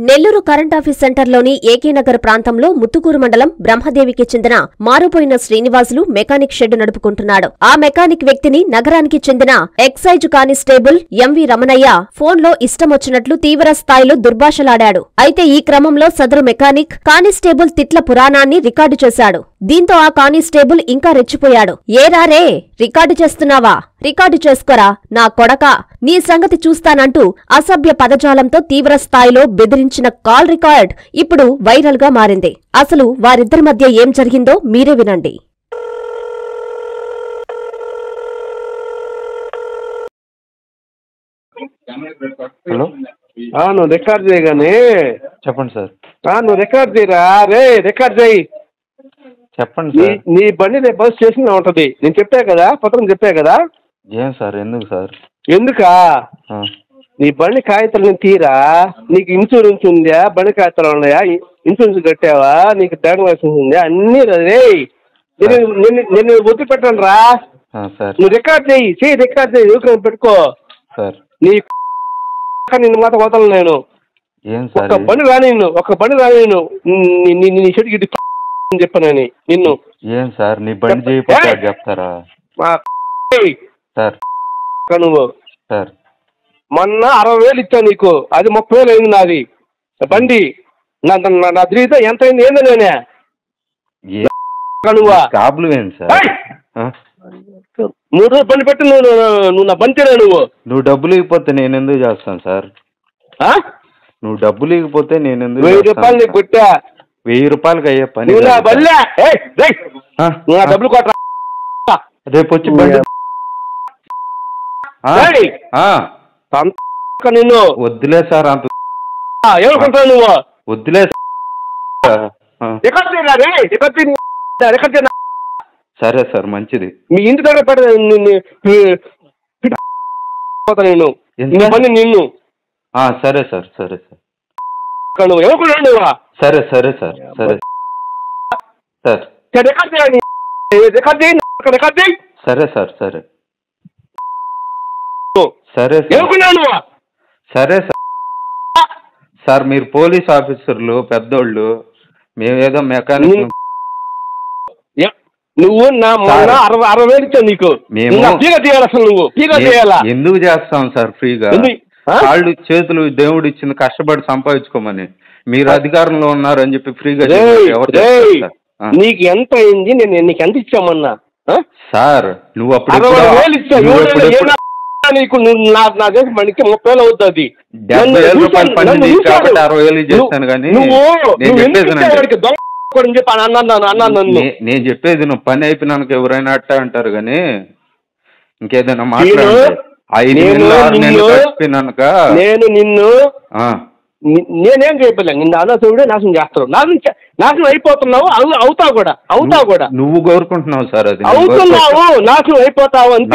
Nellore current office సెంటర్లోని ఏకేనగర్ ప్రాంతంలో ముత్తుకూరు మండలం బ్రహ్మదేవికి చెందిన మారుపోయిన శ్రీనివాసులు మెకానిక్ షెడ్ నడుపుకుంటున్నాడు. ఆ మెకానిక్ వ్యక్తిని నగరానికి చెందిన ఎక్సైజ్ కానిస్టేబుల్ ఎంవి రమణయ్య ఫోన్లో ఇష్టమొచ్చినట్లు తీవ్ర స్థాయిలో దుర్భాషలాడాడు. అయితే ఈ క్రమంలో సదరు మెకానిక్ కానిస్టేబుల్ తిట్ల పురాణాన్ని రికార్డు చేశాడు. దీంతో ఆ కానిస్టేబుల్ ఇంకా రెచ్చిపోయాడు. ఏరారే, రికార్డు చేస్తున్నావా? రికార్డు చేసుకోరా నా కొడకా, నీ సంగతి చూస్తానంటూ అసభ్య పదజాలంతో తీవ్ర స్థాయిలో బెదిరించిన కాల్ రికార్డ్ ఇప్పుడు వైరల్ గా మారింది. అసలు వారిద్దరి మధ్య ఏం జరిగిందో మీరే వినండి. హలో, నువ్వు రికార్డ్ చేయగానే చెప్పండి సార్. నువ్వు రికార్డ్ చేయరా రే, రికార్డ్ చేయి. చెప్పండి సార్. నీ బండి రేపు బస్ స్టేషన్లో ఉంటుంది. నేను చెప్పా కదా, పత్రం చెప్పా కదా. ఏం సార్, ఎందుకు సార్? ఎందుకా? నీ బండి కాగితాలు నేను తీరా. నీకు ఇన్సూరెన్స్ ఉందా? బండి కాగితాలు ఉన్నాయా? ఇన్సూరెన్స్ కట్టావా? నీకు డ్రైవింగ్ లైసెన్స్ ఉందా? అన్నీ రే. నేను వదిలిపెట్టాను రా. నువ్వు రికార్డ్ చేయి, రికార్డ్ చేయి. యూక్రెయిన్ పెట్టుకో సార్. నిన్ను మాత్రం వదలను నేను. ఒక్క బండి రాని నీ షెడ్ గిట్టి చెప్పానని నిన్ను. ఏం సార్, నీ బండి చేయకపోతే చెప్తారా సార్? నువ్వు సార్ మొన్న 60,000 ఇచ్చాను నీకు, అది 30,000 అయింది నాది బండి. నా తిరిగితే ఎంత అయింది? ఏంది నేనే నువ్వు ప్రాబ్లం ఏంటి సార్? 3 రోజులు బండి పెట్టి నువ్వు నా బండి తీరా. నువ్వు డబ్బులు ఇవ్వకపోతే నేను ఎందుకు చేస్తాను సార్? నువ్వు డబ్బులు ఇవ్వకపోతే నేను ఎందుకు? 1000 రూపాయలు నీకు కొట్టా. 1000 రూపాయలకి అయ్యే పని. డబ్బులు కొట్టరా రేపు వచ్చి బండి నిన్ను. వద్దులే సార్, అంత ఏమనుకుంటావు నువ్వు? వద్దులే. సరే సార్, మంచిది. మీ ఇంటి దగ్గర పెడతా నేను నిన్ను. సరే సార్, సరే సార్. నువ్వు ఏమనుకుంటావు నువ్వు? సరే సరే సార్, సరే సార్. సరే సార్, సరే సరే ఏమనుకున్నావు? సరే సార్. సార్ మీరు పోలీస్ ఆఫీసర్లు పెద్దోళ్ళు, మేమేదో మెకానిక్. నువ్వు నా 60,000 ఇచ్చావు నీకు. ఫ్రీగా చేయాలి అసలు. నువ్వు ఫ్రీగా చేయాలా? ఎందుకు చేస్తాం సార్ ఫ్రీగా? కాళ్ళు చేతులు దేవుడు ఇచ్చింది కష్టపడి సంపాదించుకోమని. మీరు అధికారంలో ఉన్నారని చెప్పి ఫ్రీగా నీకు ఎంత అయింది? నేను నీకు ఎంత ఇచ్చామన్నా సార్? నువ్వు అప్పుడు 60,000 ఇచ్చా నీకు. నా చేసి మనకి 30,000 అవుతుంది. 60,000 చేస్తాను కానీ నేను చెప్పేది నువ్వు పని అయిపోయినాక ఎవరైనా అట్ట అంటారు కానీ ఇంకేదైనా మాట్లాడు. 5 నెలలు 6 నెలలు గడిచిపోయినాక నేనేం చెప్పలే. నిన్న అనసుడే నాశనం చేస్తావు. నాశనం అయిపోతున్నావు. అవుతావు కూడా. నువ్వు కోరుకుంటున్నావు సార్, అది అవుతున్నావు. నాశనం అయిపోతావు అంతే.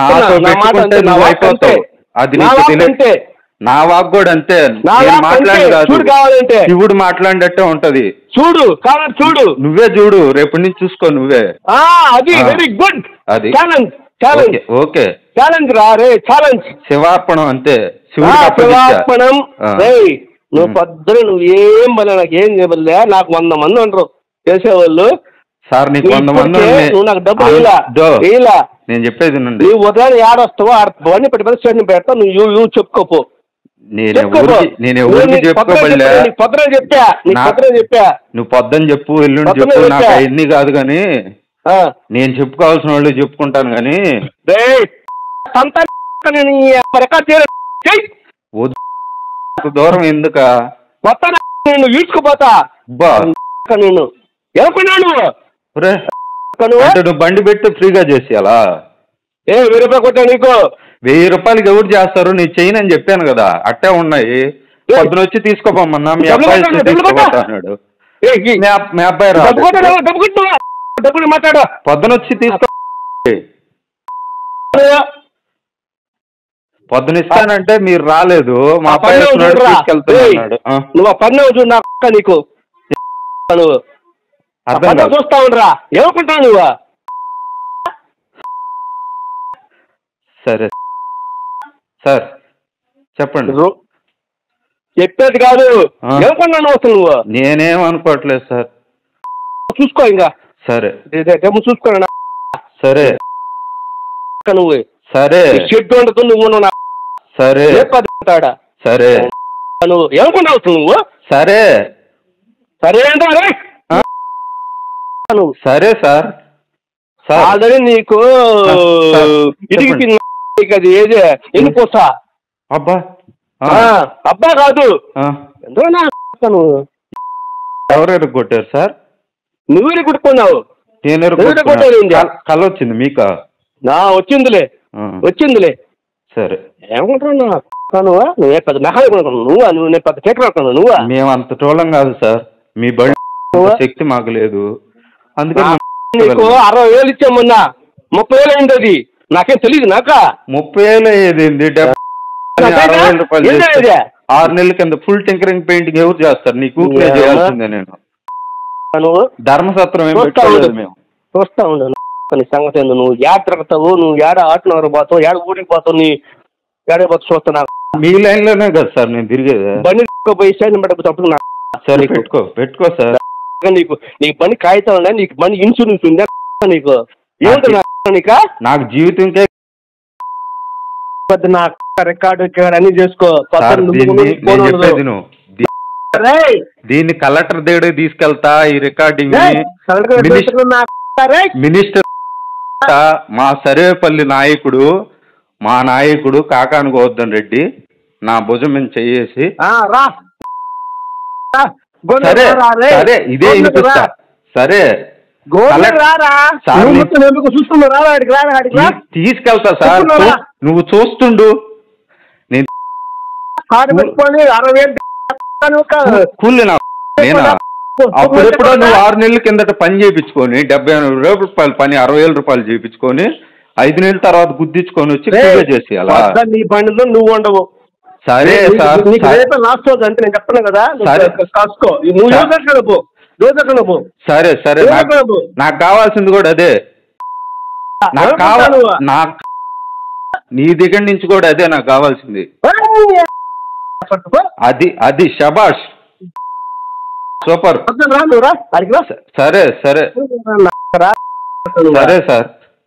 అది నా వాక్ కూడా అంతే. చూడు కావాలంటే శివుడు మాట్లాడినట్టే ఉంటది. చూడు కావాలి, చూడు. నువ్వే చూడు, రేపటి నుంచి చూసుకో నువ్వే. అది వెరీ గుడ్. అది ఛాలెంజ్. ఓకే, ఛాలెంజ్ రా రే, ఛాలెంజ్. శివార్పణం అంతే. శివార్పణం. నువ్వు పొద్దున నువ్వు ఏం పని నాకు ఏం చెప్పలే. నాకు 100 మంది ఉండరు చేసేవాళ్ళు సార్. నీకు 100 మంది నువ్వు నాకు డబ్బులు ఇలా నేను చెప్పేది నుండి. నువ్వు ఉదయం ఏడొస్తావో బండి పెట్టి స్టేషన్ పెడతావు. నువ్వు చెప్పుకోపో. పొద్దున చెప్పా. నువ్వు పొద్దున చెప్పు, ఎల్లుండి చెప్పు. నాకు అవన్నీ కాదు కానీ నేను చెప్పుకోవాల్సిన వాళ్ళు చెప్పుకుంటాను కానీ దూరం ఎందుక నేను ఈడ్చుకుపోతా. నేను ఏమనుకున్నాను? నువ్వు బండి పెట్టి ఫ్రీగా చేసేయాలా? 1000 రూపాయలు కొట్టా నీకు. 1000 రూపాయలకి ఎవరు చేస్తారు? నీ చెయ్యి అని చెప్పాను కదా, అట్టే ఉన్నాయి. పొద్దున వచ్చి తీసుకోపోమన్నా. మీ అబ్బాయి తీసుకోపోతాడు. మీ అబ్బాయి రా, డబ్బులు మాట్లాడు. పొద్దున వచ్చి తీసుకో. పొద్దున ఇస్తానంటే మీరు రాలేదు. మా అబ్బాయి తీసుకెళ్తున్నాడు. నువ్వు ఆ పన్ను చూడు నా నీకు. నువ్వు అర్థం చూస్తా ఉండరా? ఏమనుకుంటావు నువ్వు? సరే సార్, చెప్పండి. చెప్పేది కాదు. ఏమనుకున్నాను అసలు నువ్వు? నేనేం అనుకోవట్లేదు సార్. చూసుకో ఇంకా. సరే చూసుకోనా? సరే నువ్వు సరే షెడ్ ఉంటుంది నువ్వు. సరే సరే నువ్వు ఏమనుకున్నావు అసలు నువ్వు? సరే సరే అంటే నువ్వు సరే సార్. ఆల్రెడీ నీకు ఇడిగిపోయింది. అది ఏది ఎందుకు పోతా? అబ్బా అబ్బా కాదు, ఎంతో నువ్వు ఎవరు కొట్టారు సార్? నువ్వే కొట్టుకున్నావు. కళ వచ్చింది మీకా? వచ్చిందిలే. సరే ఏమనుకుంటున్నావు? నువ్వే పెద్ద మెహాలు కొనుక్కున్నావు. నువ్వు నేను పెద్ద కేక్ రాకున్నావు. నువ్వు మేము అంత టోలం కాదు సార్. మీ బడి శక్తి మాకు లేదు. అందుకని నీకు 60,000 ఇచ్చామన్నా 30,000 అయింది. అది నాకేం తెలియదు. నాక 30,000 అయ్యేది 60,000 రూపాయలు. 6 నెలల కింద ఫుల్ టింకరింగ్ పెయింటింగ్ ఎవరు చేస్తారు? నీకు చేయాల్సిందే. నేను ధర్మసత్రం ఏం పెట్టుకోలేదు. మేము చూస్తా ఉండను సంగతి. నువ్వు ఏడ తిరుగుతావు? నువ్వు ఏడ ఆటనగర్ పోతావు? ఏడ ఊరికి పోతావు? నీ ఏడే పోతా చూస్తున్నా. మీ లైన్ లోనే కదా సార్ నేను తిరిగేది. బండి పోయి సైడ్ పట్టకపోతే సరే పెట్టుకో సార్. నీకు బండి కాగితం ఉందా? నీకు బండి ఇన్సూరెన్స్ ఉందా? నీకు ఏముంటుంది? నాకు జీవితంకే నా రికార్డు అన్ని చేసుకో. దీన్ని కలెక్టర్ దగ్గర తీసుకెళ్తా. ఈ రికార్డింగ్ మినిస్టర్ మా సర్వేపల్లి నాయకుడు, మా నాయకుడు కాకాని గోవర్ధన్ రెడ్డి నా భుజం మీద చెయ్యేసి సరే ఇదే వినిపిస్తా. సరే తీసుకెళ్తా సార్. నువ్వు చూస్తుండు. నేను కూలి నేనా? అప్పుడెప్పుడో నువ్వు 6 నెలల కిందట పని చేయించుకొని 70,000 రూపాయలు పని 60,000 రూపాయలు చేయించుకొని 5 నెలల తర్వాత గుద్దించుకొని వచ్చి పూజ చేసి అలా నీ బండిలో నువ్వు ఉండవు. సరే సార్. లాస్ట్ రోజు అంటే నేను చెప్తాను కదా. సరే సరే నాకు కావాల్సింది కూడా అదే. నాకు నీ దగ్గర నుంచి కూడా అదే నాకు కావాల్సింది. అది శబాష్, సూపర్. సరే సరే సరే సార్.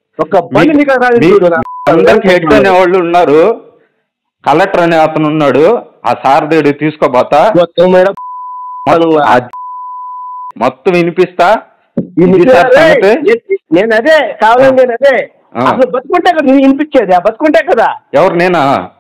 అందరికి హెడ్ అనే వాళ్ళు ఉన్నారు. కలెక్టర్ అనే అతను ఉన్నాడు. ఆ సార్ దగ్గర తీసుకోబోతా. మొత్తం వినిపిస్తా. నేను అదే కావాలి. నేను అదే అసలు బతుకుంటే కదా వినిపించేది. బతుకుంటే కదా. ఎవరు? నేనా?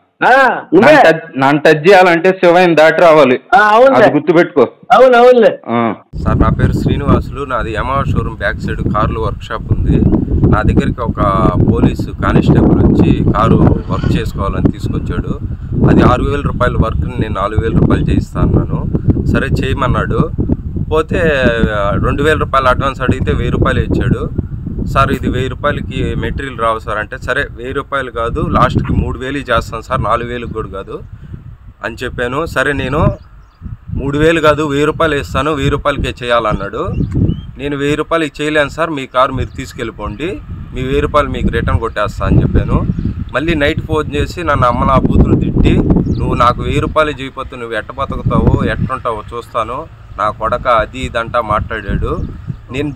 నన్ను టచ్ చేయాలంటే శివయ్యని దాటి రావాలి. అది గుర్తుపెట్టుకో. అవునవునులే సార్. నా పేరు శ్రీనివాసులు. నాది యమహా షోరూమ్ బ్యాక్ సైడ్ కార్లు వర్క్ షాప్ ఉంది. నా దగ్గరికి ఒక పోలీసు కానిస్టేబుల్ వచ్చి కారు వర్క్ చేసుకోవాలని తీసుకొచ్చాడు. అది 6,000 రూపాయల వర్క్ని నేను 4,000 రూపాయలు చేయిస్తా అన్నాను. సరే చేయమన్నాడు. పోతే 2,000 రూపాయలు అడ్వాన్స్ అడిగితే 1,000 రూపాయలు ఇచ్చాడు. సార్ ఇది 1,000 రూపాయలకి మెటీరియల్ రావు సార్ అంటే, సరే 1,000 రూపాయలు కాదు లాస్ట్కి 3,000 చేస్తాను సార్, 4,000 కూడా కాదు అని చెప్పాను. సరే నేను 3,000 కాదు 1,000 రూపాయలు ఇస్తాను, 1,000 రూపాయలకే చేయాలన్నాడు. నేను 1,000 రూపాయలకి చేయలేను సార్, మీ కారు మీరు తీసుకెళ్ళిపోండి, మీ 1,000 రూపాయలు మీకు రిటర్న్ కొట్టేస్తా అని చెప్పాను. మళ్ళీ నైట్ ఫోన్ చేసి నన్ను అమ్మ నా బూతులు తిట్టి, నువ్వు నాకు 1,000 రూపాయలు చేయకపోతే నువ్వు ఎట్ట బతుకుతావో ఎట్టుంటావో చూస్తాను, నా కొడక అది ఇదంటా మాట్లాడాడు. నేను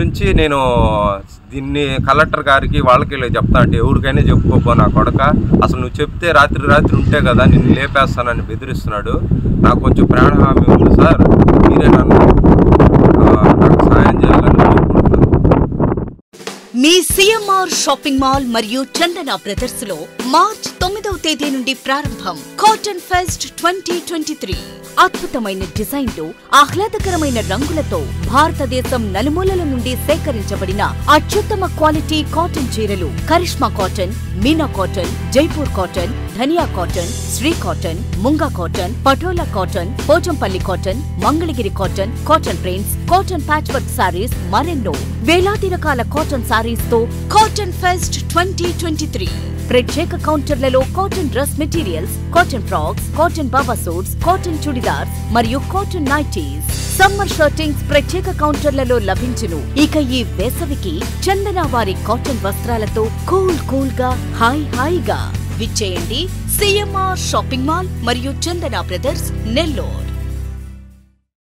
దీన్ని కలెక్టర్ గారికి వాళ్ళకి చెప్తా అంటే, ఎవరికైనా చెప్పుకోపో నా కొడక, అసలు నువ్వు చెప్తే రాత్రి ఉంటే కదా నిన్ను లేపేస్తానని బెదిరిస్తున్నాడు. నాకు కొంచెం ప్రాణహామీ ఉంది సార్, మీరే నాకు సహాయం చేయాలని కోరుకుంటున్నాను. మీ సిఎంఆర్ షాపింగ్ మాల్ మరియు చందన బ్రదర్స్ లో మార్చ్ 9వ తేదీ నుండి ప్రారంభం కాటన్ ఫెస్ట్ 2023. అద్భుతమైన డిజైన్లు, ఆహ్లాదకరమైన రంగులతో భారతదేశం నలుమూలల నుండి సేకరించబడిన అత్యుత్తమ క్వాలిటీ కాటన్ చీరలు, Karishma cotton, Meena cotton, Jaipur cotton, Dhaniya cotton, Shri cotton, Munga cotton, Patola cotton, Pochampally cotton, Mangalagiri cotton, cotton prints, cotton patch work saris, మరెన్నో వేలాది రకాల కాటన్ సారీస్ తో కాటన్ ఫెస్ట్ 2023. ప్రత్యేక కౌంటర్లలో cotton dress materials, cotton frocks, cotton baba suits, cotton churidars మరియు కాటన్ నైటీస్, సమ్మర్ షర్టింగ్స్ ప్రత్యేక కౌంటర్లలో లభించును. ఇక ఈ వేసవికి చందన వారి కాటన్ వస్త్రాలతో కూల్ గా హాయిగా విచ్చేయండి సిఎంఆర్ షాపింగ్ మాల్ మరియు చందన బ్రదర్స్ నెల్లూరు.